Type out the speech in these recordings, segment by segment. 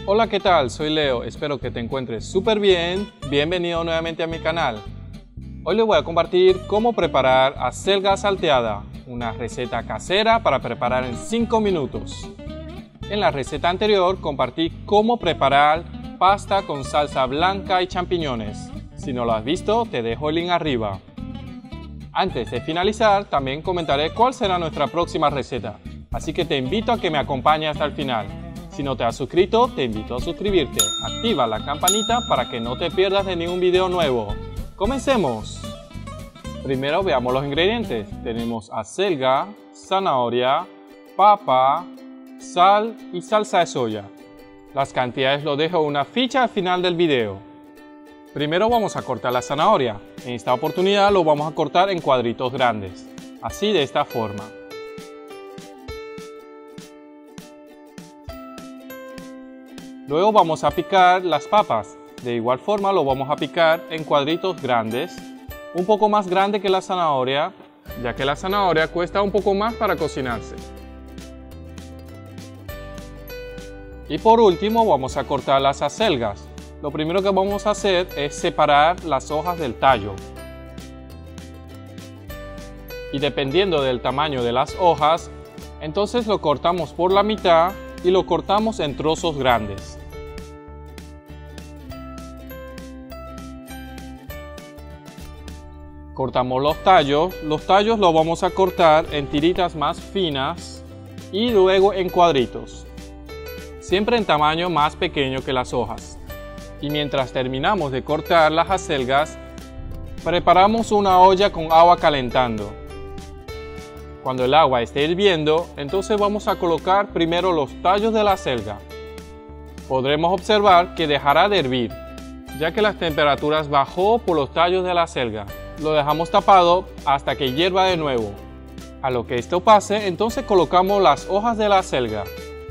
Hola, ¿qué tal? Soy Leo, espero que te encuentres súper bien. Bienvenido nuevamente a mi canal. Hoy les voy a compartir cómo preparar acelga salteada, una receta casera para preparar en 5 minutos. En la receta anterior compartí cómo preparar pasta con salsa blanca y champiñones. Si no lo has visto, te dejo el link arriba. Antes de finalizar, también comentaré cuál será nuestra próxima receta, así que te invito a que me acompañes hasta el final. Si no te has suscrito, te invito a suscribirte. Activa la campanita para que no te pierdas de ningún video nuevo. ¡Comencemos! Primero veamos los ingredientes. Tenemos acelga, zanahoria, papa, sal y salsa de soya. Las cantidades lo dejo en una ficha al final del video. Primero vamos a cortar la zanahoria. En esta oportunidad lo vamos a cortar en cuadritos grandes. Así, de esta forma. Luego vamos a picar las papas. De igual forma lo vamos a picar en cuadritos grandes, un poco más grande que la zanahoria, ya que la zanahoria cuesta un poco más para cocinarse. Y por último vamos a cortar las acelgas. Lo primero que vamos a hacer es separar las hojas del tallo. Y dependiendo del tamaño de las hojas, entonces lo cortamos por la mitad y lo cortamos en trozos grandes. Cortamos los tallos los vamos a cortar en tiritas más finas y luego en cuadritos, siempre en tamaño más pequeño que las hojas. Y mientras terminamos de cortar las acelgas, preparamos una olla con agua calentando. Cuando el agua esté hirviendo, entonces vamos a colocar primero los tallos de la acelga. Podremos observar que dejará de hervir, ya que las temperaturas bajó por los tallos de la acelga. Lo dejamos tapado hasta que hierva de nuevo. A lo que esto pase, entonces colocamos las hojas de la acelga.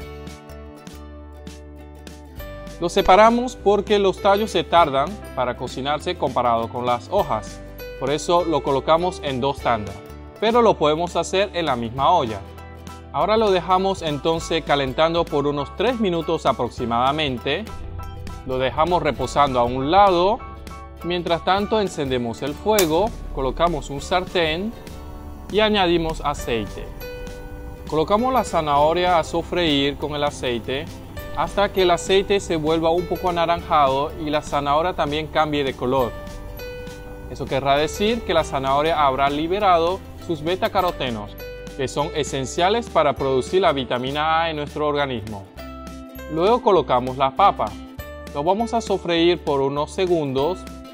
Lo separamos porque los tallos se tardan para cocinarse comparado con las hojas. Por eso lo colocamos en dos tandas, pero lo podemos hacer en la misma olla. Ahora lo dejamos entonces calentando por unos 3 minutos aproximadamente. Lo dejamos reposando a un lado. Mientras tanto encendemos el fuego, colocamos un sartén y añadimos aceite. Colocamos la zanahoria a sofreír con el aceite hasta que el aceite se vuelva un poco anaranjado y la zanahoria también cambie de color. Eso querrá decir que la zanahoria habrá liberado sus betacarotenos, que son esenciales para producir la vitamina A en nuestro organismo. Luego colocamos la papa. Lo vamos a sofreír por unos segundos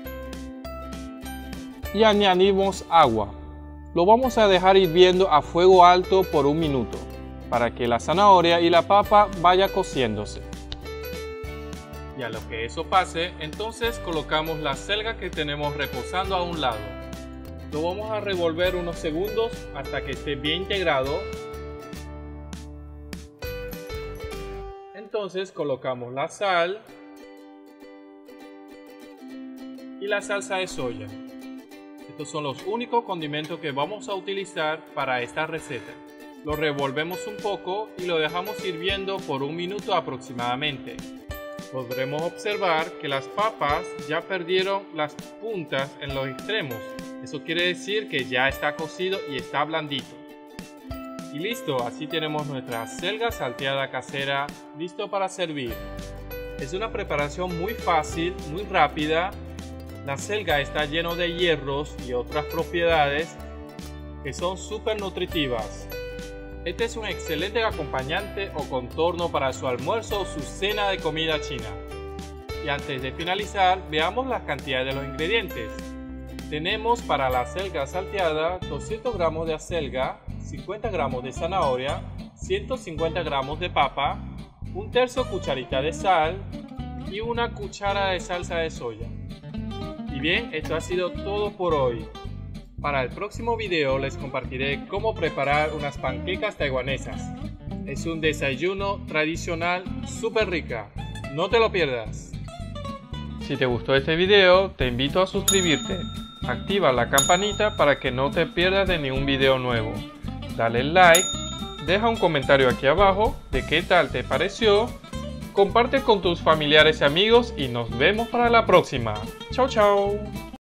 y añadimos agua. Lo vamos a dejar hirviendo a fuego alto por 1 minuto para que la zanahoria y la papa vaya cociéndose. Y a lo que eso pase, entonces colocamos la acelga que tenemos reposando a un lado. Lo vamos a revolver unos segundos hasta que esté bien integrado. Entonces colocamos la sal y la salsa de soya. Estos son los únicos condimentos que vamos a utilizar para esta receta. Lo revolvemos un poco y lo dejamos hirviendo por 1 minuto aproximadamente. Podremos observar que las papas ya perdieron las puntas en los extremos. Eso quiere decir que ya está cocido y está blandito. Y listo, así tenemos nuestra acelga salteada casera listo para servir. Es una preparación muy fácil, muy rápida. La acelga está lleno de hierros y otras propiedades que son súper nutritivas. Este es un excelente acompañante o contorno para su almuerzo o su cena de comida china. Y antes de finalizar, veamos las cantidades de los ingredientes. Tenemos para la acelga salteada 200 gramos de acelga, 50 gramos de zanahoria, 150 gramos de papa, 1/3 cucharita de sal y 1 cuchara de salsa de soya. Y bien, esto ha sido todo por hoy. Para el próximo video les compartiré cómo preparar unas panquecas taiwanesas. Es un desayuno tradicional súper rica. No te lo pierdas. Si te gustó este video, te invito a suscribirte. Activa la campanita para que no te pierdas de ningún video nuevo. Dale like, deja un comentario aquí abajo de qué tal te pareció. comparte con tus familiares y amigos y nos vemos para la próxima. Chao, chao.